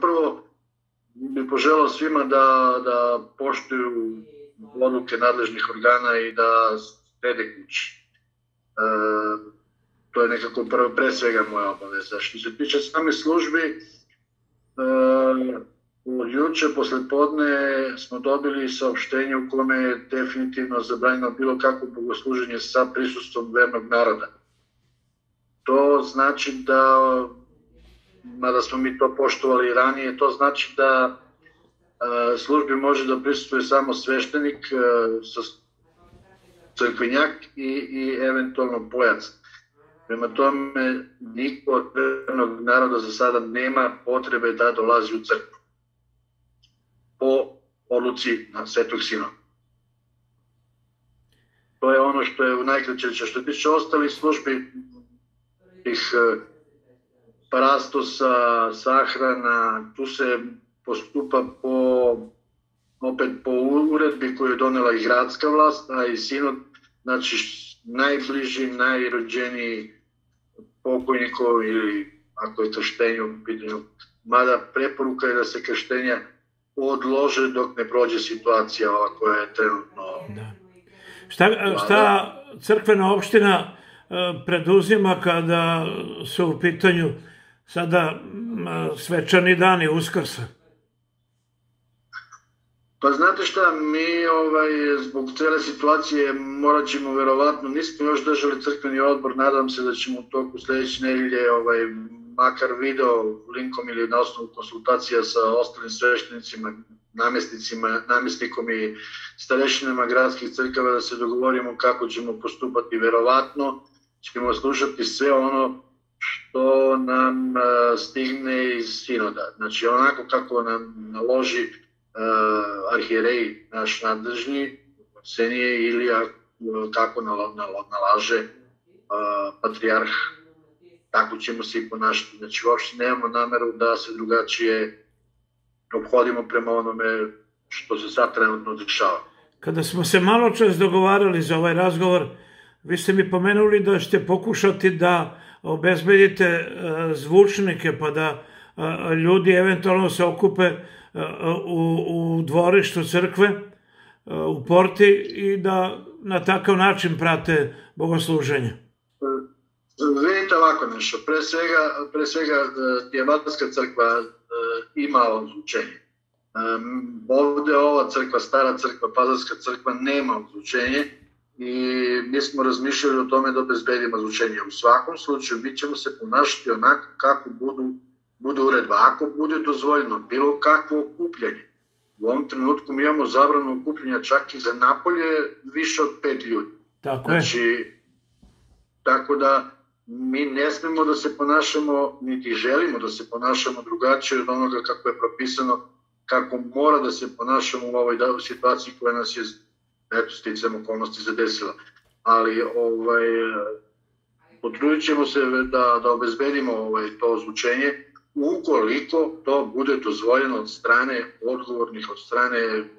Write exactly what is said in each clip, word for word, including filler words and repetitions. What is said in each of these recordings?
prvo bih poželao svima da, da poštuju odluke nadležnih organa i da sede kući. E, to je nekako prvo, pre svega moja obaveza. Što se tiče same službi, e, od juče posle podne smo dobili saopštenje u kome je definitivno zabranjeno bilo kakvo bogosluženje sa prisustvom vernog naroda. To znači da, mada smo mi to poštovali ranije, to znači da e, službi može da prisustuje samo sveštenik, e, crkvenjak i, i eventualno pojac. Prema tome, niko od vernog naroda za sada nema potrebe da dolazi u crkvu po odluci na Svetog Sinoda. To je ono što je u najkraće. Što se tiče ostalih službi, tih parastosa, sahrana, tu se postupa po, opet po uredbi koju je donela i gradska vlast, a i Sinod, znači najbliži, najrođeniji pokojnikov ili ako je krštenje u pitanju. Mada preporuka je da se krštenja odlože dok ne prođe situacija ova koja je trenutno... Da. Šta, šta crkvena opština preduzima kada su u pitanju sada svečani dani Uskrsa? Pa znate šta, mi ovaj, zbog cele situacije morat ćemo verovatno, nismo još držali crkveni odbor, nadam se da ćemo u toku sledeće nedelje ovaj, makar video linkom ili na osnovu konsultacija sa ostalim sveštenicima, namestnicima, namestnikom i starešinama gradskih crkava da se dogovorimo kako ćemo postupati. Verovatno ćemo slušati sve ono što nam stigne iz Sinoda. Znači onako kako nam naloži uh, arhijerej naš nadležni, Senije, ili kako nalaže uh, patrijarh, tako ćemo se i ponašati. Znači uopšte nemamo nameru da se drugačije obhodimo prema onome što se sad trenutno dešava. Kada smo se malo čas dogovarali za ovaj razgovor, vi ste mi pomenuli da ćete pokušati da obezbedite zvučnike pa da ljudi eventualno se okupe u, u dvorištu crkve, u porti i da na takav način prate bogosluženje. Vidite ovako nešto, pre svega, pre svega Tijematarska crkva ima ozvučenje. Ovde ova crkva, stara crkva, Pazarska crkva nema ozvučenje i mi smo razmišljali o tome da obezbedimo ozvučenje. U svakom slučaju mi ćemo se ponašati onako kako budu, budu uredba. Ako bude dozvoljeno bilo kakvo okupljanje, u ovom trenutku mi imamo zabranu okupljanja čak i za napolje više od pet ljudi. Tako je. Znači, tako da mi ne smemo da se ponašamo, niti želimo da se ponašamo drugačije od onoga kako je propisano, kako mora da se ponašamo u ovoj situaciji koja nas je, eto, sticajem okolnosti zadesila. Ali ovaj, potrudit ćemo se da, da obezbedimo ovaj, to ozvučenje, ukoliko to bude dozvoljeno od strane odgovornih, od strane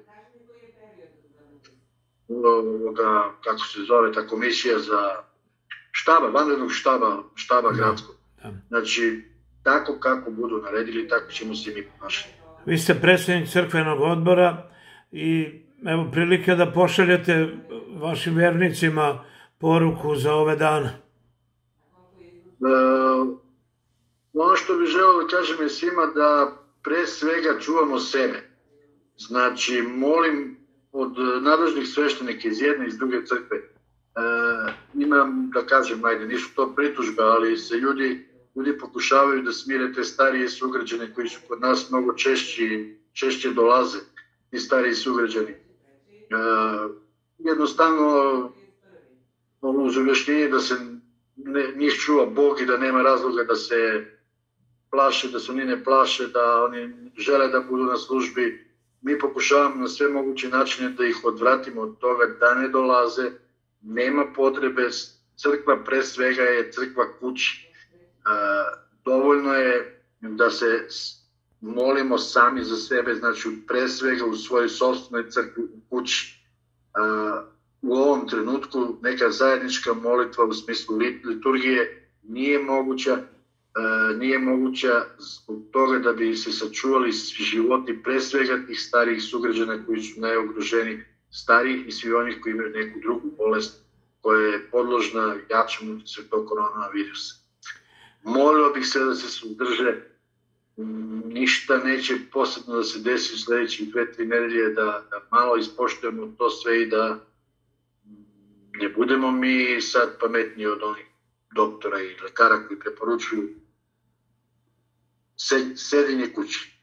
ovoga, kako se zove ta komisija za štaba, vanrednog štaba, štaba gradskog. Znači, tako kako budu naredili, tako ćemo se mi ponašati. Vi ste predsednik crkvenog odbora i evo prilike da pošaljete vašim vernicima poruku za ove dane. E, ono što bih želeo da kažem je svima da pre svega čuvamo sebe. Znači, molim od nadležnih sveštenika iz jedne i iz druge crkve, e, imam, da kažem, ajde, nisu to pritužbe, ali se ljudi, ljudi pokušavaju da smire te starije sugrađane koji su kod nas mnogo češće, češće dolaze, ti stariji sugrađani. E, jednostavno, uz objašnjenje da se ne, njih čuva Bog i da nema razloga da se plaše, da se oni ne plaše, da oni žele da budu na službi. Mi pokušavamo na sve moguće načine da ih odvratimo od toga da ne dolaze. Nema potrebe, crkva pre svega je crkva kući. E, dovoljno je da se molimo sami za sebe, znači pre svega u svojoj sopstvenoj crkvi u kući. E, u ovom trenutku neka zajednička molitva u smislu liturgije nije moguća. nije moguća zbog toga da bi se sačuvali životi pre svega tih starijih sugrađana koji su najugroženiji, starijih i svi onih koji imaju neku drugu bolest koja je podložna jačem utjecaju tog koronavirusa. Molio bih se da se suzdrže, ništa neće posebno da se desi u sledećih dve, tri nedelje, da, da malo ispoštujemo to sve i da ne budemo mi sad pametniji od onih doktora i lekara koji preporučuju sedenje kući.